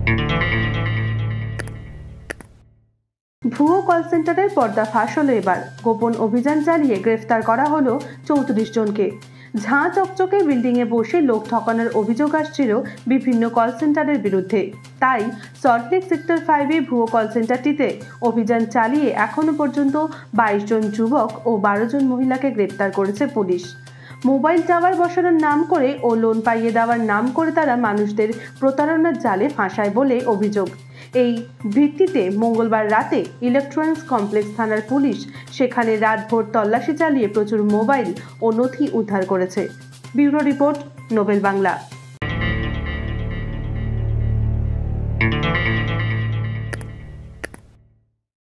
ভুয়ো কল সেন্টারের পর্দাফাঁস হলো এবার। গোপন অভিযান চালিয়ে গ্রেফতার করা হলো 34 জনকে। ঝাঁ চকচকে বিল্ডিংয়ে বসে লোক ঠকানোর অভিযোগ আসছিল বিভিন্ন কল সেন্টারের বিরুদ্ধে। তাই সল্টলেক সেক্টর 5-এ ভুয়ো কল সেন্টারটিতে অভিযান চালিয়ে এখনো পর্যন্ত 22 জন যুবক ও 12 জন মহিলাকে গ্রেফতার করেছে পুলিশ। মোবাইল টাওয়ার বসানোর নাম করে ও লোন পাইয়ে দেওয়ার নাম করে তারা মানুষদের প্রতারণার জালে ফাঁসায় বলে অভিযোগ। এই ভিত্তিতে মঙ্গলবার রাতে ইলেকট্রনিক্স কমপ্লেক্স থানার পুলিশ সেখানে রাতভর তল্লাশি চালিয়ে প্রচুর মোবাইল ও নথি উদ্ধার করেছে। Bureau report, Nobel Bangla.